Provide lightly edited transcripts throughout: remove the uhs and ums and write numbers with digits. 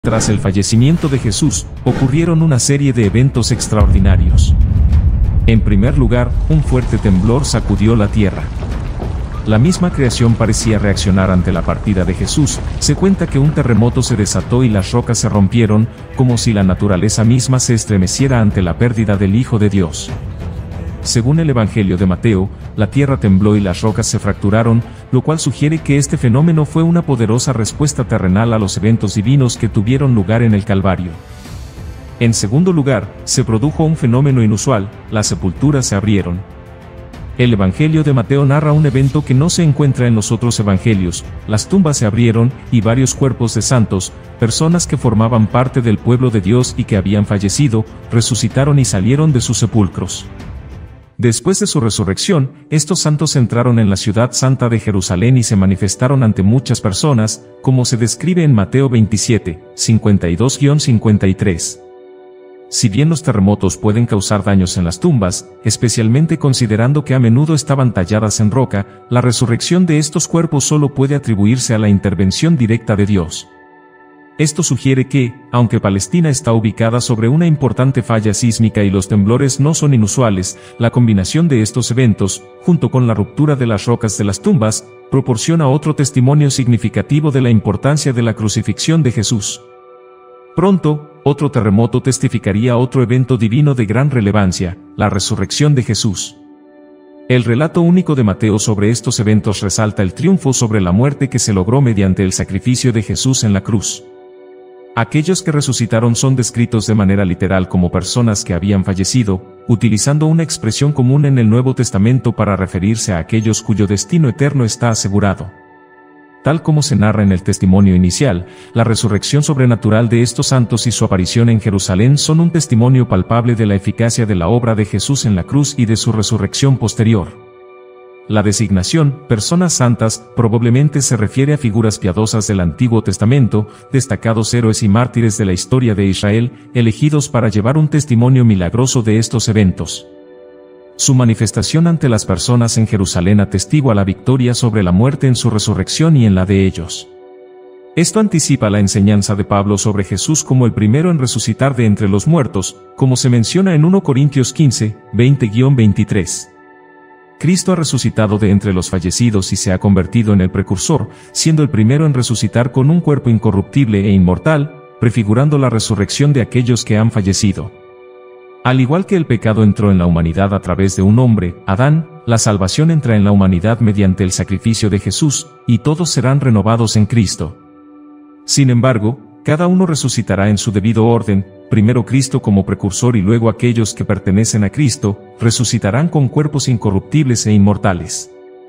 Tras el fallecimiento de Jesús, ocurrieron una serie de eventos extraordinarios. En primer lugar, un fuerte temblor sacudió la tierra. La misma creación parecía reaccionar ante la partida de Jesús. Se cuenta que un terremoto se desató y las rocas se rompieron, como si la naturaleza misma se estremeciera ante la pérdida del Hijo de Dios. Según el Evangelio de Mateo, la tierra tembló y las rocas se fracturaron, lo cual sugiere que este fenómeno fue una poderosa respuesta terrenal a los eventos divinos que tuvieron lugar en el Calvario. En segundo lugar, se produjo un fenómeno inusual: las sepulturas se abrieron. El Evangelio de Mateo narra un evento que no se encuentra en los otros evangelios. Las tumbas se abrieron, y varios cuerpos de santos, personas que formaban parte del pueblo de Dios y que habían fallecido, resucitaron y salieron de sus sepulcros. Después de su resurrección, estos santos entraron en la ciudad santa de Jerusalén y se manifestaron ante muchas personas, como se describe en Mateo 27, 52-53. Si bien los terremotos pueden causar daños en las tumbas, especialmente considerando que a menudo estaban talladas en roca, la resurrección de estos cuerpos solo puede atribuirse a la intervención directa de Dios. Esto sugiere que, aunque Palestina está ubicada sobre una importante falla sísmica y los temblores no son inusuales, la combinación de estos eventos, junto con la ruptura de las rocas de las tumbas, proporciona otro testimonio significativo de la importancia de la crucifixión de Jesús. Pronto, otro terremoto testificaría otro evento divino de gran relevancia: la resurrección de Jesús. El relato único de Mateo sobre estos eventos resalta el triunfo sobre la muerte que se logró mediante el sacrificio de Jesús en la cruz. Aquellos que resucitaron son descritos de manera literal como personas que habían fallecido, utilizando una expresión común en el Nuevo Testamento para referirse a aquellos cuyo destino eterno está asegurado. Tal como se narra en el testimonio inicial, la resurrección sobrenatural de estos santos y su aparición en Jerusalén son un testimonio palpable de la eficacia de la obra de Jesús en la cruz y de su resurrección posterior. La designación, personas santas, probablemente se refiere a figuras piadosas del Antiguo Testamento, destacados héroes y mártires de la historia de Israel, elegidos para llevar un testimonio milagroso de estos eventos. Su manifestación ante las personas en Jerusalén atestigua la victoria sobre la muerte en su resurrección y en la de ellos. Esto anticipa la enseñanza de Pablo sobre Jesús como el primero en resucitar de entre los muertos, como se menciona en 1 Corintios 15, 20-23. Cristo ha resucitado de entre los fallecidos y se ha convertido en el precursor, siendo el primero en resucitar con un cuerpo incorruptible e inmortal, prefigurando la resurrección de aquellos que han fallecido. Al igual que el pecado entró en la humanidad a través de un hombre, Adán, la salvación entra en la humanidad mediante el sacrificio de Jesús, y todos serán renovados en Cristo. Sin embargo, cada uno resucitará en su debido orden: primero Cristo como precursor y luego aquellos que pertenecen a Cristo, resucitarán con cuerpos incorruptibles e inmortales.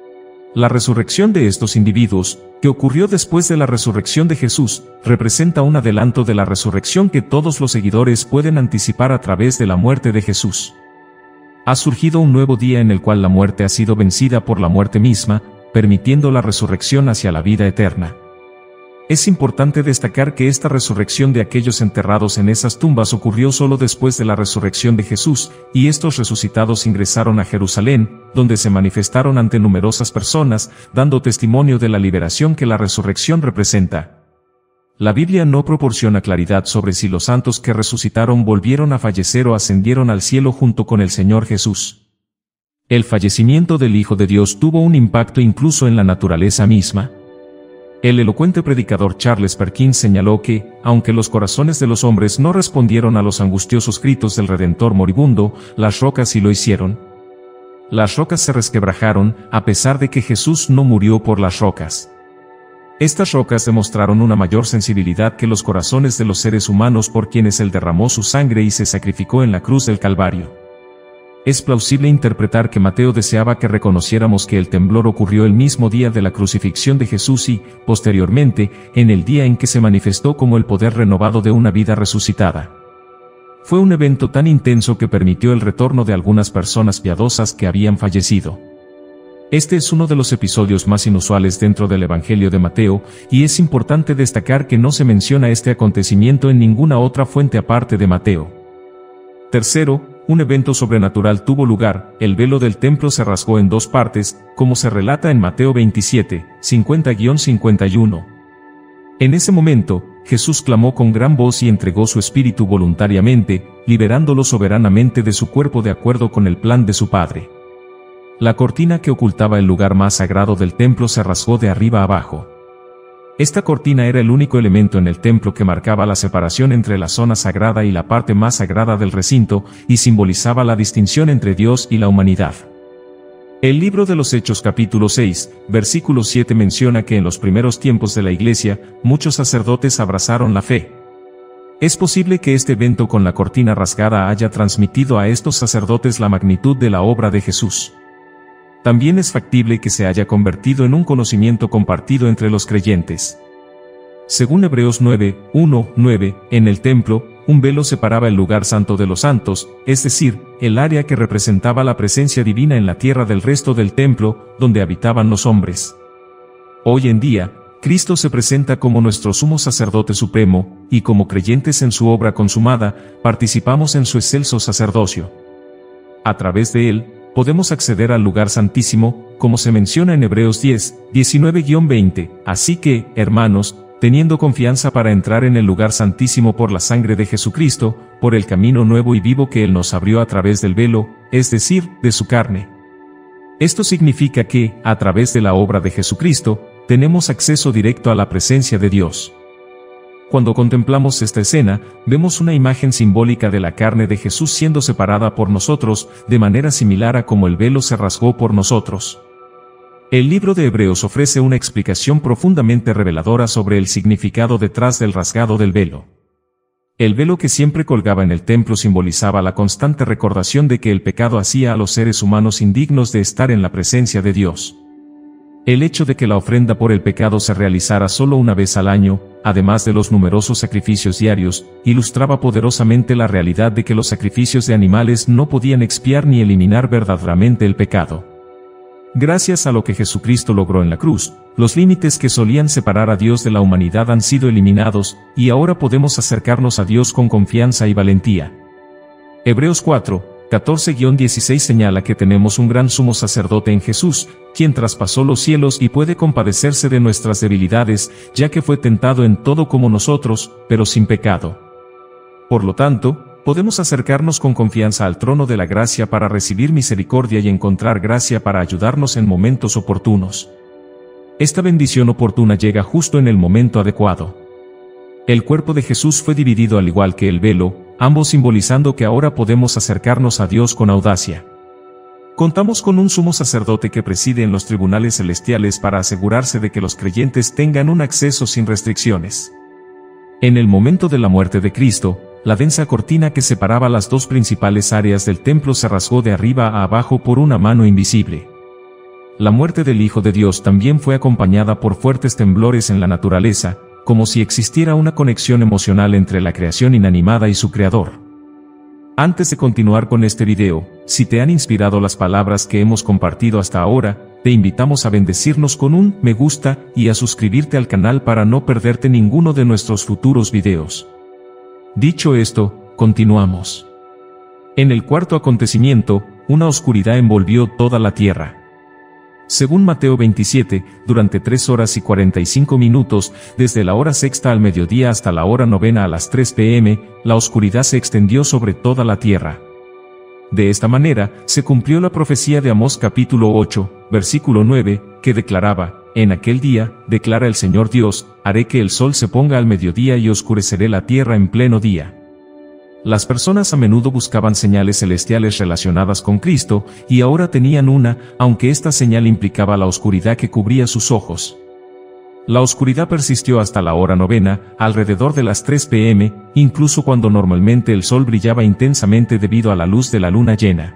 La resurrección de estos individuos, que ocurrió después de la resurrección de Jesús, representa un adelanto de la resurrección que todos los seguidores pueden anticipar a través de la muerte de Jesús. Ha surgido un nuevo día en el cual la muerte ha sido vencida por la muerte misma, permitiendo la resurrección hacia la vida eterna. Es importante destacar que esta resurrección de aquellos enterrados en esas tumbas ocurrió solo después de la resurrección de Jesús, y estos resucitados ingresaron a Jerusalén, donde se manifestaron ante numerosas personas, dando testimonio de la liberación que la resurrección representa. La Biblia no proporciona claridad sobre si los santos que resucitaron volvieron a fallecer o ascendieron al cielo junto con el Señor Jesús. El fallecimiento del Hijo de Dios tuvo un impacto incluso en la naturaleza misma. El elocuente predicador Charles Perkins señaló que, aunque los corazones de los hombres no respondieron a los angustiosos gritos del Redentor moribundo, las rocas sí lo hicieron. Las rocas se resquebrajaron, a pesar de que Jesús no murió por las rocas. Estas rocas demostraron una mayor sensibilidad que los corazones de los seres humanos por quienes Él derramó su sangre y se sacrificó en la cruz del Calvario. Es plausible interpretar que Mateo deseaba que reconociéramos que el temblor ocurrió el mismo día de la crucifixión de Jesús y, posteriormente, en el día en que se manifestó como el poder renovado de una vida resucitada. Fue un evento tan intenso que permitió el retorno de algunas personas piadosas que habían fallecido. Este es uno de los episodios más inusuales dentro del Evangelio de Mateo, y es importante destacar que no se menciona este acontecimiento en ninguna otra fuente aparte de Mateo. Tercero, un evento sobrenatural tuvo lugar: el velo del templo se rasgó en dos partes, como se relata en Mateo 27, 50-51. En ese momento, Jesús clamó con gran voz y entregó su espíritu voluntariamente, liberándolo soberanamente de su cuerpo de acuerdo con el plan de su Padre. La cortina que ocultaba el lugar más sagrado del templo se rasgó de arriba a abajo. Esta cortina era el único elemento en el templo que marcaba la separación entre la zona sagrada y la parte más sagrada del recinto, y simbolizaba la distinción entre Dios y la humanidad. El libro de los Hechos capítulo 6, versículo 7 menciona que en los primeros tiempos de la Iglesia, muchos sacerdotes abrazaron la fe. Es posible que este evento con la cortina rasgada haya transmitido a estos sacerdotes la magnitud de la obra de Jesús. También es factible que se haya convertido en un conocimiento compartido entre los creyentes. Según Hebreos 9:1-9, en el templo, un velo separaba el lugar santo de los santos, es decir, el área que representaba la presencia divina en la tierra del resto del templo, donde habitaban los hombres. Hoy en día, Cristo se presenta como nuestro sumo sacerdote supremo, y como creyentes en su obra consumada, participamos en su excelso sacerdocio. A través de él, podemos acceder al lugar santísimo, como se menciona en Hebreos 10:19-20, así que, hermanos, teniendo confianza para entrar en el lugar santísimo por la sangre de Jesucristo, por el camino nuevo y vivo que Él nos abrió a través del velo, es decir, de su carne. Esto significa que, a través de la obra de Jesucristo, tenemos acceso directo a la presencia de Dios. Cuando contemplamos esta escena, vemos una imagen simbólica de la carne de Jesús siendo separada por nosotros, de manera similar a como el velo se rasgó por nosotros. El libro de Hebreos ofrece una explicación profundamente reveladora sobre el significado detrás del rasgado del velo. El velo que siempre colgaba en el templo simbolizaba la constante recordación de que el pecado hacía a los seres humanos indignos de estar en la presencia de Dios. El hecho de que la ofrenda por el pecado se realizara solo una vez al año, además de los numerosos sacrificios diarios, ilustraba poderosamente la realidad de que los sacrificios de animales no podían expiar ni eliminar verdaderamente el pecado. Gracias a lo que Jesucristo logró en la cruz, los límites que solían separar a Dios de la humanidad han sido eliminados, y ahora podemos acercarnos a Dios con confianza y valentía. Hebreos 4:14-16 señala que tenemos un gran sumo sacerdote en Jesús, quien traspasó los cielos y puede compadecerse de nuestras debilidades, ya que fue tentado en todo como nosotros, pero sin pecado. Por lo tanto, podemos acercarnos con confianza al trono de la gracia para recibir misericordia y encontrar gracia para ayudarnos en momentos oportunos. Esta bendición oportuna llega justo en el momento adecuado. El cuerpo de Jesús fue dividido al igual que el velo, ambos simbolizando que ahora podemos acercarnos a Dios con audacia. Contamos con un sumo sacerdote que preside en los tribunales celestiales para asegurarse de que los creyentes tengan un acceso sin restricciones. En el momento de la muerte de Cristo, la densa cortina que separaba las dos principales áreas del templo se rasgó de arriba a abajo por una mano invisible. La muerte del Hijo de Dios también fue acompañada por fuertes temblores en la naturaleza, como si existiera una conexión emocional entre la creación inanimada y su Creador. Antes de continuar con este video, si te han inspirado las palabras que hemos compartido hasta ahora, te invitamos a bendecirnos con un me gusta y a suscribirte al canal para no perderte ninguno de nuestros futuros videos. Dicho esto, continuamos. En el cuarto acontecimiento, una oscuridad envolvió toda la tierra. Según Mateo 27, durante 3 horas y 45 minutos, desde la hora sexta al mediodía hasta la hora novena a las 3 p.m., la oscuridad se extendió sobre toda la tierra. De esta manera, se cumplió la profecía de Amós capítulo 8, versículo 9, que declaraba: en aquel día, declara el Señor Dios, haré que el sol se ponga al mediodía y oscureceré la tierra en pleno día. Las personas a menudo buscaban señales celestiales relacionadas con Cristo, y ahora tenían una, aunque esta señal implicaba la oscuridad que cubría sus ojos. La oscuridad persistió hasta la hora novena, alrededor de las 3 p.m., incluso cuando normalmente el sol brillaba intensamente debido a la luz de la luna llena.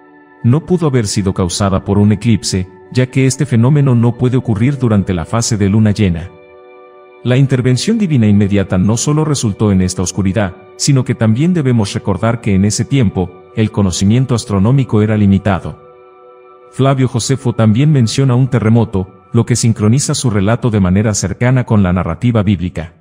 No pudo haber sido causada por un eclipse, ya que este fenómeno no puede ocurrir durante la fase de luna llena. La intervención divina inmediata no solo resultó en esta oscuridad, sino que también debemos recordar que en ese tiempo, el conocimiento astronómico era limitado. Flavio Josefo también menciona un terremoto, lo que sincroniza su relato de manera cercana con la narrativa bíblica.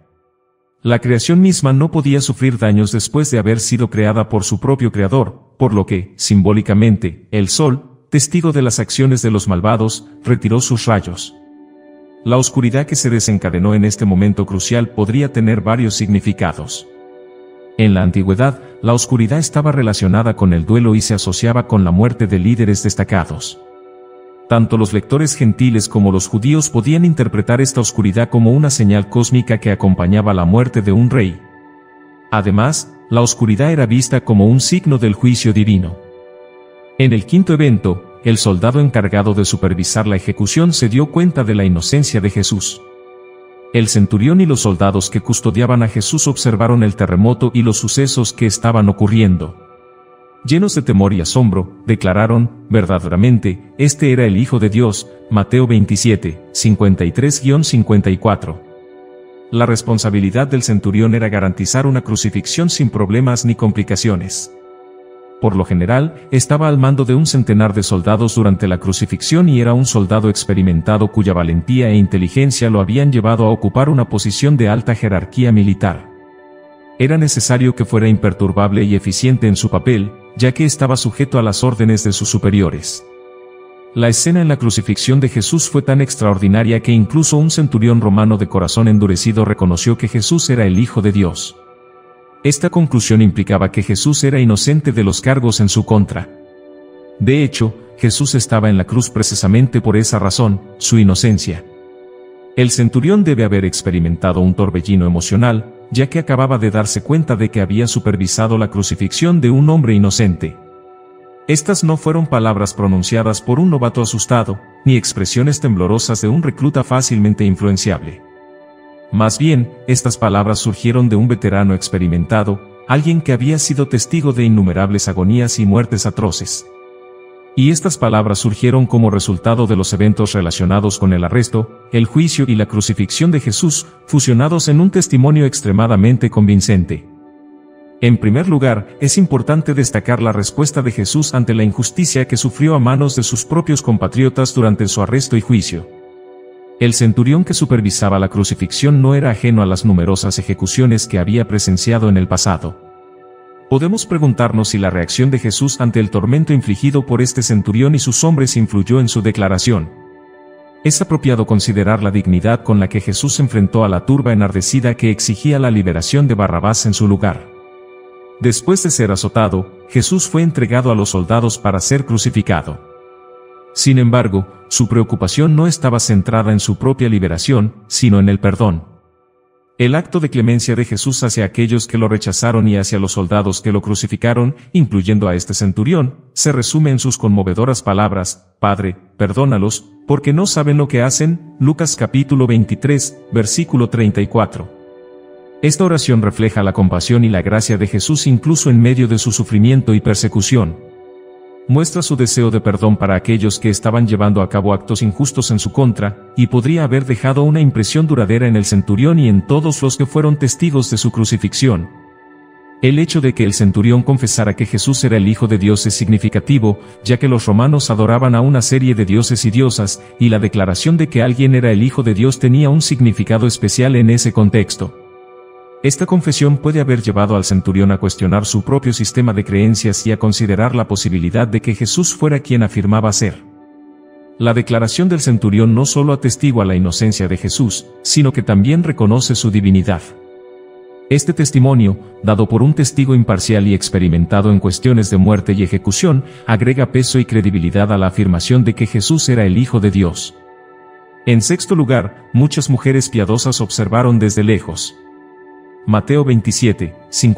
La creación misma no podía sufrir daños después de haber sido creada por su propio creador, por lo que, simbólicamente, el sol, testigo de las acciones de los malvados, retiró sus rayos. La oscuridad que se desencadenó en este momento crucial podría tener varios significados. En la antigüedad, la oscuridad estaba relacionada con el duelo y se asociaba con la muerte de líderes destacados. Tanto los lectores gentiles como los judíos podían interpretar esta oscuridad como una señal cósmica que acompañaba la muerte de un rey. Además, la oscuridad era vista como un signo del juicio divino. En el quinto evento, el soldado encargado de supervisar la ejecución se dio cuenta de la inocencia de Jesús. El centurión y los soldados que custodiaban a Jesús observaron el terremoto y los sucesos que estaban ocurriendo. Llenos de temor y asombro, declararon, verdaderamente, este era el Hijo de Dios. Mateo 27, 53-54. La responsabilidad del centurión era garantizar una crucifixión sin problemas ni complicaciones. Por lo general, estaba al mando de un centenar de soldados durante la crucifixión y era un soldado experimentado cuya valentía e inteligencia lo habían llevado a ocupar una posición de alta jerarquía militar. Era necesario que fuera imperturbable y eficiente en su papel, ya que estaba sujeto a las órdenes de sus superiores. La escena en la crucifixión de Jesús fue tan extraordinaria que incluso un centurión romano de corazón endurecido reconoció que Jesús era el Hijo de Dios. Esta conclusión implicaba que Jesús era inocente de los cargos en su contra. De hecho, Jesús estaba en la cruz precisamente por esa razón, su inocencia. El centurión debe haber experimentado un torbellino emocional, ya que acababa de darse cuenta de que había supervisado la crucifixión de un hombre inocente. Estas no fueron palabras pronunciadas por un novato asustado, ni expresiones temblorosas de un recluta fácilmente influenciable. Más bien, estas palabras surgieron de un veterano experimentado, alguien que había sido testigo de innumerables agonías y muertes atroces. Y estas palabras surgieron como resultado de los eventos relacionados con el arresto, el juicio y la crucifixión de Jesús, fusionados en un testimonio extremadamente convincente. En primer lugar, es importante destacar la respuesta de Jesús ante la injusticia que sufrió a manos de sus propios compatriotas durante su arresto y juicio. El centurión que supervisaba la crucifixión no era ajeno a las numerosas ejecuciones que había presenciado en el pasado. Podemos preguntarnos si la reacción de Jesús ante el tormento infligido por este centurión y sus hombres influyó en su declaración. Es apropiado considerar la dignidad con la que Jesús enfrentó a la turba enardecida que exigía la liberación de Barrabás en su lugar. Después de ser azotado, Jesús fue entregado a los soldados para ser crucificado. Sin embargo, su preocupación no estaba centrada en su propia liberación, sino en el perdón. El acto de clemencia de Jesús hacia aquellos que lo rechazaron y hacia los soldados que lo crucificaron, incluyendo a este centurión, se resume en sus conmovedoras palabras: Padre, perdónalos, porque no saben lo que hacen. Lucas capítulo 23, versículo 34. Esta oración refleja la compasión y la gracia de Jesús incluso en medio de su sufrimiento y persecución. Muestra su deseo de perdón para aquellos que estaban llevando a cabo actos injustos en su contra, y podría haber dejado una impresión duradera en el centurión y en todos los que fueron testigos de su crucifixión. El hecho de que el centurión confesara que Jesús era el Hijo de Dios es significativo, ya que los romanos adoraban a una serie de dioses y diosas, y la declaración de que alguien era el Hijo de Dios tenía un significado especial en ese contexto. Esta confesión puede haber llevado al centurión a cuestionar su propio sistema de creencias y a considerar la posibilidad de que Jesús fuera quien afirmaba ser. La declaración del centurión no solo atestigua la inocencia de Jesús, sino que también reconoce su divinidad. Este testimonio, dado por un testigo imparcial y experimentado en cuestiones de muerte y ejecución, agrega peso y credibilidad a la afirmación de que Jesús era el Hijo de Dios. En sexto lugar, muchas mujeres piadosas observaron desde lejos. Mateo 27,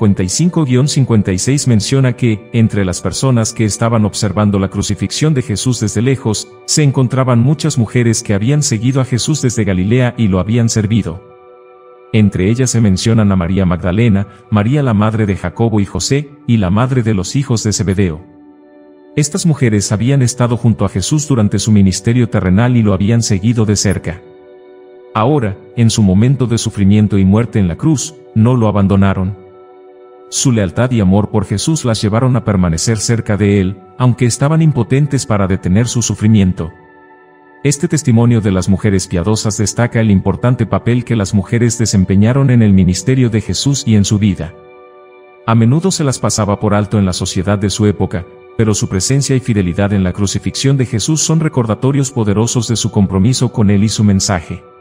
55-56 menciona que, entre las personas que estaban observando la crucifixión de Jesús desde lejos, se encontraban muchas mujeres que habían seguido a Jesús desde Galilea y lo habían servido. Entre ellas se mencionan a María Magdalena, María la madre de Jacobo y José, y la madre de los hijos de Zebedeo. Estas mujeres habían estado junto a Jesús durante su ministerio terrenal y lo habían seguido de cerca. Ahora, en su momento de sufrimiento y muerte en la cruz, no lo abandonaron. Su lealtad y amor por Jesús las llevaron a permanecer cerca de él, aunque estaban impotentes para detener su sufrimiento. Este testimonio de las mujeres piadosas destaca el importante papel que las mujeres desempeñaron en el ministerio de Jesús y en su vida. A menudo se las pasaba por alto en la sociedad de su época, pero su presencia y fidelidad en la crucifixión de Jesús son recordatorios poderosos de su compromiso con él y su mensaje.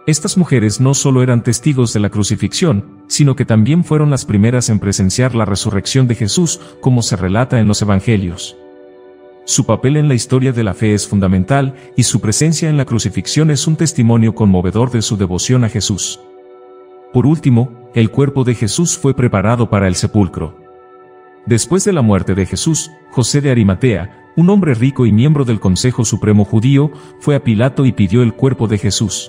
Estas mujeres no solo eran testigos de la crucifixión, sino que también fueron las primeras en presenciar la resurrección de Jesús, como se relata en los Evangelios. Su papel en la historia de la fe es fundamental, y su presencia en la crucifixión es un testimonio conmovedor de su devoción a Jesús. Por último, el cuerpo de Jesús fue preparado para el sepulcro. Después de la muerte de Jesús, José de Arimatea, un hombre rico y miembro del Consejo Supremo Judío, fue a Pilato y pidió el cuerpo de Jesús.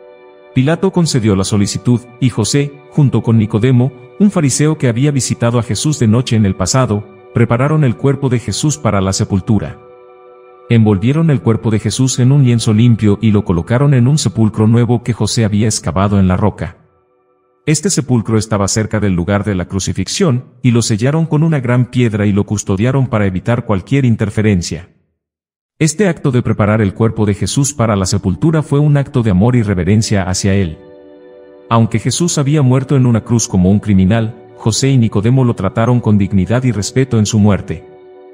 Pilato concedió la solicitud, y José, junto con Nicodemo, un fariseo que había visitado a Jesús de noche en el pasado, prepararon el cuerpo de Jesús para la sepultura. Envolvieron el cuerpo de Jesús en un lienzo limpio y lo colocaron en un sepulcro nuevo que José había excavado en la roca. Este sepulcro estaba cerca del lugar de la crucifixión, y lo sellaron con una gran piedra y lo custodiaron para evitar cualquier interferencia. Este acto de preparar el cuerpo de Jesús para la sepultura fue un acto de amor y reverencia hacia él. Aunque Jesús había muerto en una cruz como un criminal, José y Nicodemo lo trataron con dignidad y respeto en su muerte.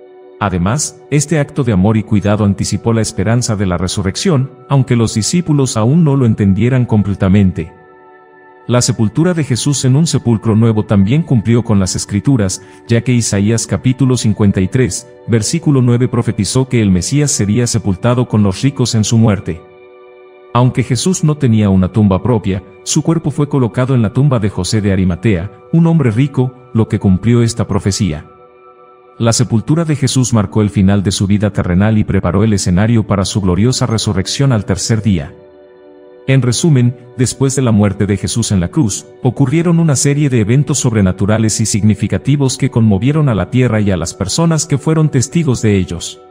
Además, este acto de amor y cuidado anticipó la esperanza de la resurrección, aunque los discípulos aún no lo entendieran completamente. La sepultura de Jesús en un sepulcro nuevo también cumplió con las Escrituras, ya que Isaías capítulo 53, versículo 9 profetizó que el Mesías sería sepultado con los ricos en su muerte. Aunque Jesús no tenía una tumba propia, su cuerpo fue colocado en la tumba de José de Arimatea, un hombre rico, lo que cumplió esta profecía. La sepultura de Jesús marcó el final de su vida terrenal y preparó el escenario para su gloriosa resurrección al tercer día. En resumen, después de la muerte de Jesús en la cruz, ocurrieron una serie de eventos sobrenaturales y significativos que conmovieron a la tierra y a las personas que fueron testigos de ellos.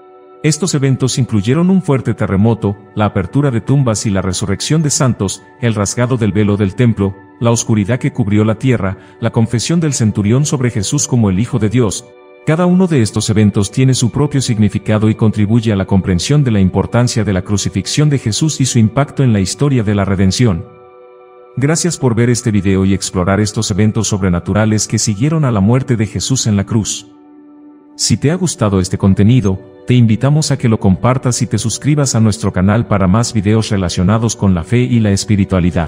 Estos eventos incluyeron un fuerte terremoto, la apertura de tumbas y la resurrección de santos, el rasgado del velo del templo, la oscuridad que cubrió la tierra, la confesión del centurión sobre Jesús como el Hijo de Dios. Cada uno de estos eventos tiene su propio significado y contribuye a la comprensión de la importancia de la crucifixión de Jesús y su impacto en la historia de la redención. Gracias por ver este video y explorar estos eventos sobrenaturales que siguieron a la muerte de Jesús en la cruz. Si te ha gustado este contenido, te invitamos a que lo compartas y te suscribas a nuestro canal para más videos relacionados con la fe y la espiritualidad.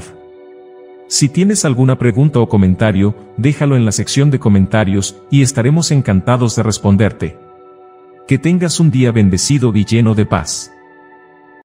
Si tienes alguna pregunta o comentario, déjalo en la sección de comentarios, y estaremos encantados de responderte. Que tengas un día bendecido y lleno de paz.